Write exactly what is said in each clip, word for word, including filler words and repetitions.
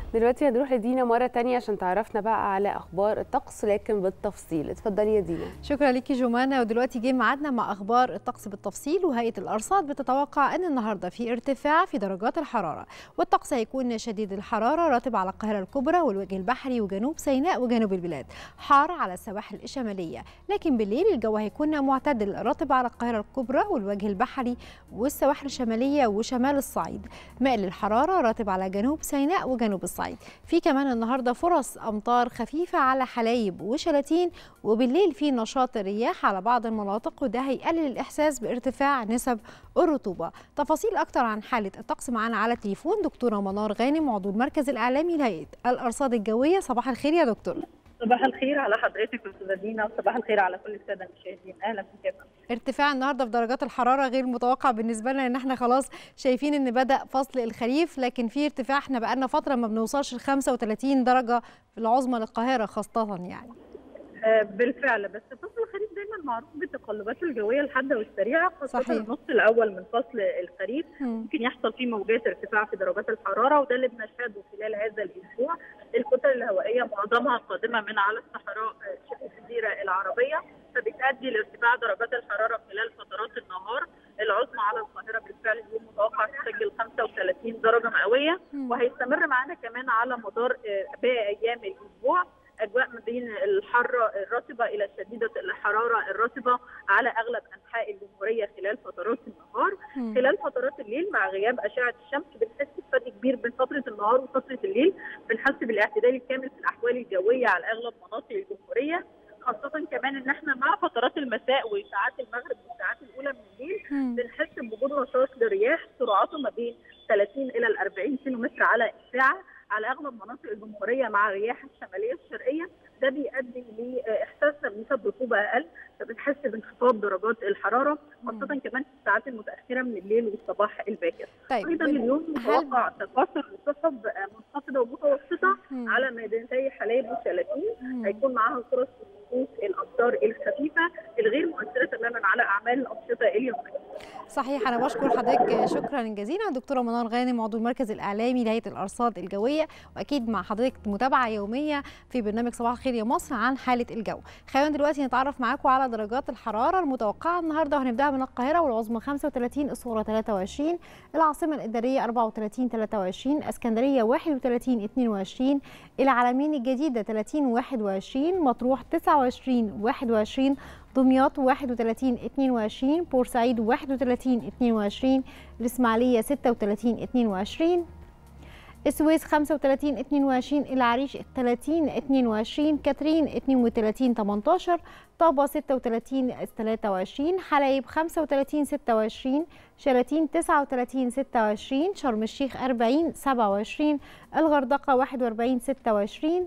دلوقتي هنروح لدينا مرة تانية عشان تعرفنا بقى على أخبار الطقس لكن بالتفصيل. اتفضلي يا دينا. شكرا ليكي جمانة. ودلوقتي جه ميعادنا مع أخبار الطقس بالتفصيل. وهيئة الأرصاد بتتوقع أن النهاردة في ارتفاع في درجات الحرارة، والطقس هيكون شديد الحرارة راتب على القاهرة الكبرى والوجه البحري وجنوب سيناء وجنوب البلاد، حار على السواحل الشمالية، لكن بالليل الجو هيكون معتدل راتب على القاهرة الكبرى والوجه البحري والسواحل الشمالية وشمال الصعيد، مائل الحرارة راتب على جنوب سيناء وجنوب الصعيد. في كمان النهارده فرص امطار خفيفه على حلايب وشلاتين، وبالليل في نشاط رياح على بعض المناطق، وده هيقلل الاحساس بارتفاع نسب الرطوبه. تفاصيل اكتر عن حاله الطقس معانا على التليفون دكتوره منار غانم عضو المركز الاعلامي لهيئه الارصاد الجويه. صباح الخير يا دكتور. صباح الخير على حضرتك استاذه دينا، وصباح الخير على كل الساده المشاهدين. اهلا بك. ارتفاع النهارده في درجات الحراره غير متوقع بالنسبه لنا، ان احنا خلاص شايفين ان بدا فصل الخريف، لكن في ارتفاع احنا بقالنا فتره ما بنوصلش ل خمسة وثلاثين درجه في العظمى للقاهره خاصه يعني. بالفعل، بس فصل الخريف دايما معروف بالتقلبات الجويه الحاده والسريعه، خاصه صحيح. النص الاول من فصل الخريف ممكن يحصل فيه موجات ارتفاع في درجات الحراره، وده اللي بنشهده خلال هذا الاسبوع. الكتل الهوائيه معظمها قادمه من على الصحراء شبه الجزيره العربيه، فبتؤدي لارتفاع درجات الحراره خلال فترات النهار. العظمى على القاهره بالفعل اليوم متوقع تسجل خمسة وثلاثين درجه مئويه، وهيستمر معانا كمان على مدار باقي ايام الاسبوع اجواء ما بين الحاره الرطبه الى شديده الحراره الرطبه على اغلب انحاء الجمهوريه خلال فترات النهار. مم. خلال فترات الليل مع غياب اشعه الشمس بنحس بفرق كبير بين فتره النهار وفتره الليل، بنحس بالاعتدال الكامل في الاحوال الجويه على اغلب مناطق الجمهوريه، خاصه كمان ان احنا مع فترات المساء وساعات المغرب والساعات الاولى من الليل مم. بنحس بوجود نشاط لرياح سرعته ما بين ثلاثين الى أربعين كيلو متر على الساعه على اغلب مناطق الجمهوريه مع الرياح الشماليه الشرقيه. ده بيؤدي لاحساسنا بنسب رطوبه اقل، فبنحس بانخفاض درجات الحراره، خاصه كمان في الساعات المتاخره من الليل والصباح الباكر. طيب ايضا اليوم متوقع تكاثر لسحب منخفضه ومتوسطه مم. على مدينتي حلايب وشلاتين، هيكون معاها فرص سقوط الامطار الخفيفه الغير مؤثره تماما على اعمال الانشطه اليوميه. صحيح. أنا بشكر حضرتك شكرا جزيلا دكتورة منار غانم عضو المركز الإعلامي لهيئة الأرصاد الجوية، وأكيد مع حضرتك متابعة يومية في برنامج صباح الخير يا مصر عن حالة الجو. خلينا دلوقتي نتعرف معاكم على درجات الحرارة المتوقعة النهاردة، وهنبدأها من القاهرة والعظمى خمسة وثلاثين، الصغرى ثلاثة وعشرين، العاصمة الإدارية أربعة وثلاثين ثلاثة وعشرين، اسكندرية واحد وثلاثين اثنين وعشرين، العلمين الجديدة ثلاثين واحد وعشرين، مطروح تسعة وعشرين واحد وعشرين، دمياط واحد وثلاثين اثنين وعشرين، بورسعيد واحد وثلاثين اثنين وعشرين، الإسماعيلية ستة وثلاثين اثنين وعشرين، السويس خمسة وثلاثين اثنين وعشرين، العريش ثلاثين اثنين وعشرين، كاترين اثنين وثلاثين ثمانية عشر، طابة ستة وثلاثين ثلاثة وعشرين، حلايب خمسة وثلاثين ستة وعشرين، شلاتين تسعة وثلاثين ستة وعشرين، شرم الشيخ أربعين سبعة وعشرين، الغردقة واحد وأربعين ستة وعشرين،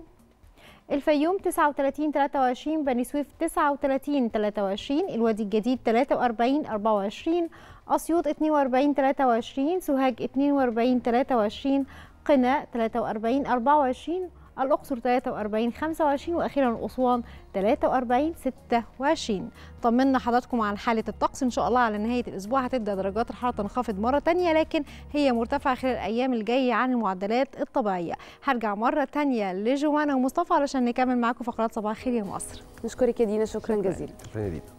الفيوم تسعة وثلاثين ثلاثة وعشرين، بني سويف تسعة وثلاثين ثلاثة وعشرين، الوادي الجديد ثلاثة وأربعين أربعة وعشرين، أسيوط اثنين وأربعين ثلاثة وعشرين، سوهاج اثنين وأربعين ثلاثة وعشرين، قنا ثلاثة وأربعين أربعة وعشرين، الأقصر ثلاثة وأربعين خمسة وعشرين، وأخيرا أسوان ثلاثة وأربعين ستة وعشرين. طمنا حضراتكم عن حالة الطقس. إن شاء الله على نهاية الأسبوع هتبدأ درجات الحرارة تنخفض مرة تانية، لكن هي مرتفعة خلال الأيام الجاية عن المعدلات الطبيعية. هرجع مرة تانية لجوانا ومصطفى علشان نكمل معاكم فقرات صباح الخير يا مصر. نشكرك يا دينا، شكرا جزيلا. شكرا يا دينا.